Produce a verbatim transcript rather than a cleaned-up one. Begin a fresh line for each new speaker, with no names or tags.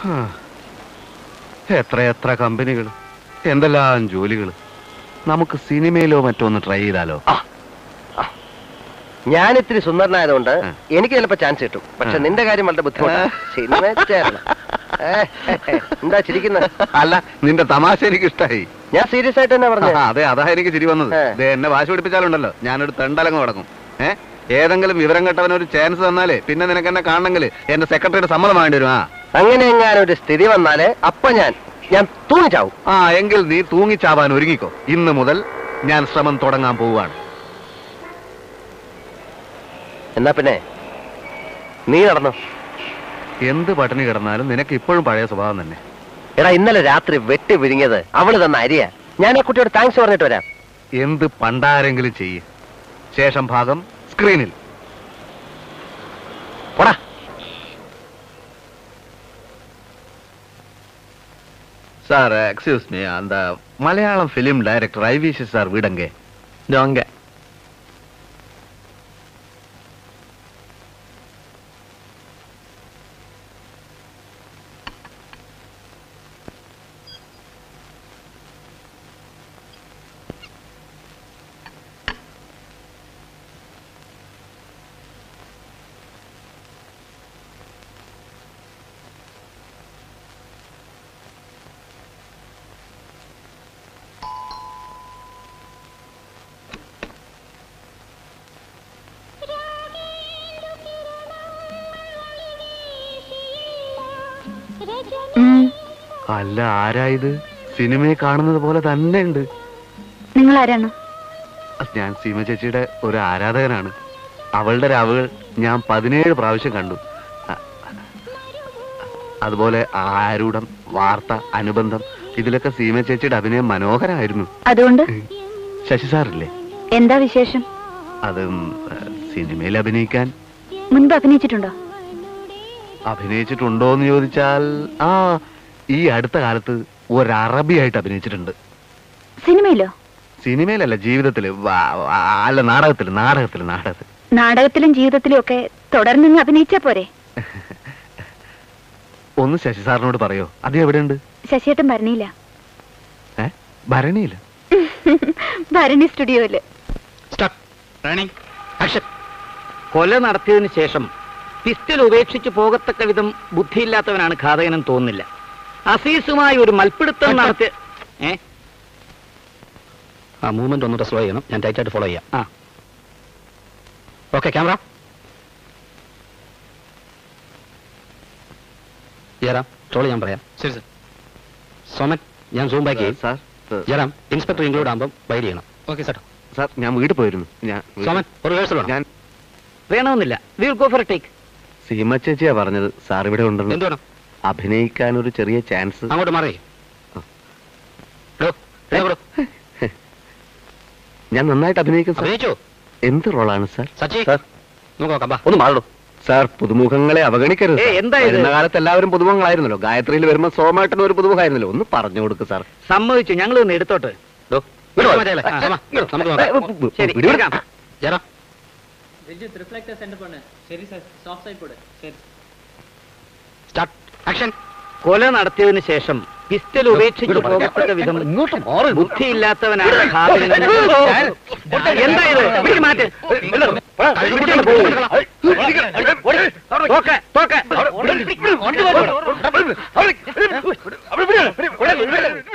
എത്ര എത്ര കമ്പനികൾ, എന്തെല്ലാം ജോലികൾ. നമുക്ക് സിനിമയിലോ മറ്റോ ഒന്ന് ട്രൈ ചെയ്താലോ?
ഞാൻ ഇത്തിരി സുന്ദരനായതുകൊണ്ട് എനിക്ക് ചിലപ്പോ ചാൻസ് കിട്ടും. പക്ഷെ നിന്റെ കാര്യം വളരെ ബുദ്ധിമുട്ടാണ്. സിനിമ എന്താ ചിരിക്കുന്നത്?
അല്ല, നിന്റെ തമാശ എനിക്ക് ഇഷ്ടായി.
ഞാൻ സീരിയസ് ആയിട്ട് തന്നെ പറഞ്ഞു.
അതെ, അതാ എനിക്ക് ചിരി വന്നത്. എന്നെ വാശി പിടിപ്പിച്ചാലുണ്ടല്ലോ ഞാനൊരു തെണ്ടലങ്ങ് തുടങ്ങും. ഏഹ് ഏതെങ്കിലും വിവരം കേട്ടവനൊരു ചാൻസ് തന്നാലേ പിന്നെ നിനക്ക് എന്നെ കാണണമെങ്കിൽ എന്റെ സെക്രട്ടറിയുടെ സമ്മതം വേണ്ടി വരും. ആ
അങ്ങനെ എങ്ങാനൊരു സ്ഥിതി വന്നാല് അപ്പൊ ഞാൻ ഞാൻ തൂങ്ങിച്ചാവും.
ആ എങ്കിൽ നീ തൂങ്ങിച്ചാവാൻ ഒരുങ്ങിക്കോ. ഇന്ന് മുതൽ ഞാൻ ശ്രമം തുടങ്ങാൻ പോവുകയാണ്.
എന്നാ പിന്നെ നീ നടന്നോ.
എന്ത് പട്ടിണി കിടന്നാലും നിനക്ക് ഇപ്പോഴും പഴയ സ്വഭാവം തന്നെ.
എടാ, ഇന്നലെ രാത്രി വെട്ടി വിരിഞ്ഞത് അവള് തന്ന അരിയ. ഞാൻ ആ കുട്ടിയോട് താങ്ക്സ് പറഞ്ഞിട്ട് വരാം.
എന്ത് പണ്ടാരെങ്കിലും ചെയ്യ്. ശേഷം ഭാഗം സ്ക്രീനിൽ.
പോടാ.
സാർ എക്സ്ക്യൂസ് മീ, அந்த Malayalam film director I V Sasi sir വീടங்கே?
നോങ്ക.
അല്ല, ആരായത്? സിനിമയെ കാണുന്നത് പോലെ തന്നെ ഉണ്ട്.
നിങ്ങൾ ആരാണ്?
ഞാൻ സീമ ചേച്ചിയുടെ ഒരു ആരാധകനാണ്. അവളുടെ രാവുകൾ ഞാൻ പതിനേഴ് പ്രാവശ്യം കണ്ടു. അതുപോലെ ആരൂഢം, വാർത്ത, അനുബന്ധം, ഇതിലൊക്കെ സീമ ചേച്ചിയുടെ അഭിനയം മനോഹരമായിരുന്നു.
അതുകൊണ്ട്
ശശി സാറില്ലേ?
എന്താ വിശേഷം?
അത് സിനിമയിൽ അഭിനയിക്കാൻ
മുൻപ് അഭിനയിച്ചിട്ടുണ്ടോ?
അഭിനയിച്ചിട്ടുണ്ടോ എന്ന് ചോദിച്ചാൽ ആ ഈ അടുത്ത കാലത്ത് ഒരു അറബിയായിട്ട് അഭിനയിച്ചിട്ടുണ്ട്.
സിനിമയിലോ?
സിനിമയിലല്ല, ജീവിതത്തില്. അല്ല, നാടകത്തില് നാടകത്തില് നാടകത്തിൽ
നാടകത്തിലും ജീവിതത്തിലും ഒക്കെ തുടർന്ന് അഭിനയിച്ചാ പോരെ?
ഒന്ന് ശശി സാറിനോട് പറയോ? അത് എവിടെയുണ്ട്?
ശശിയേട്ടൻ ഭരണിയില്ല.
ഏ ഭരണിയില്ല?
ഭരണി സ്റ്റുഡിയോയില്.
കൊല നടത്തിയതിനു ശേഷം പിസ്റ്റൽ ഉപേക്ഷിച്ച് പോകത്തക്ക വിധം ബുദ്ധിയില്ലാത്തവനാണ് ഘാതകനെന്ന് തോന്നുന്നില്ല. അസീസുമായി ഒരു മൽപ്പിടുത്തം നടത്തി. ഏ ആ മൂവ്മെന്റ് ഒന്നുകൂടെ സ്ലോ ചെയ്യണം. ഞാൻ ടൈറ്റായിട്ട് ഫോളോ ചെയ്യാം. ആ ഓക്കെ. ക്യാമറ ജയറാം, ട്രോൾ ഞാൻ പറയാം. ശരി സാർ. സോമൻ, ഞാൻ സൂം ബാക്ക് ചെയ്യും.
സാർ
ജയറാം, ഇൻസ്പെക്ടർ ഇൻക്ലൂഡ് ആകുമ്പോൾ വൈഡ് ചെയ്യണം. Okay sir.
സാർ, ഞാൻ വീട്ടിൽ പോയിരുന്നു. ഞാൻ
സോമൻ, ഒരു റിഹേഴ്സൽ വേണം. ഞാൻ വേണമെന്നില്ല. We will go for a take.
Seema ചേച്ചിയാ പറഞ്ഞത് സാർ ഇവിടെ ഉണ്ടെന്ന്.
എന്ത് വേണം?
അഭിനയിക്കാൻ ഒരു ചെറിയ ചാൻസ്.
അങ്ങോട്ട് മാറി.
ഞാൻ നന്നായിട്ട് അഭിനയിക്കും സാർ.
അഭിനയിച്ചോ?
എന്ത് റോളാണ് സാർ?
സച്ചി,
സാർ
നോക്കാം.
ഒന്ന് മാറോ സാർ. പുതുമുഖങ്ങളെ അവഗണിക്കരുത്. വരുന്ന കാലത്ത് എല്ലാവരും പുതുമുഖങ്ങളായിരുന്നല്ലോ. ഗായത്രിയിൽ വരുമ്പോ സോമേട്ടനും ഒരു പുതുമുഖമായിരുന്നല്ലോ. ഒന്ന് പറഞ്ഞു കൊടുക്ക് സാർ.
സമ്മതിച്ചു. ഞങ്ങൾ ഒന്ന് എടുത്തോട്ട്. കൊല നടത്തിയതിനു ശേഷം പിസ്റ്റൽ ഉപേക്ഷിച്ച് പോകത്തക്ക വിധം ബുദ്ധിയില്ലാത്തവനാണ് ഘാതകൻ. എന്തായത്? മാറ്റ്. തോക്ക്, തോക്ക്.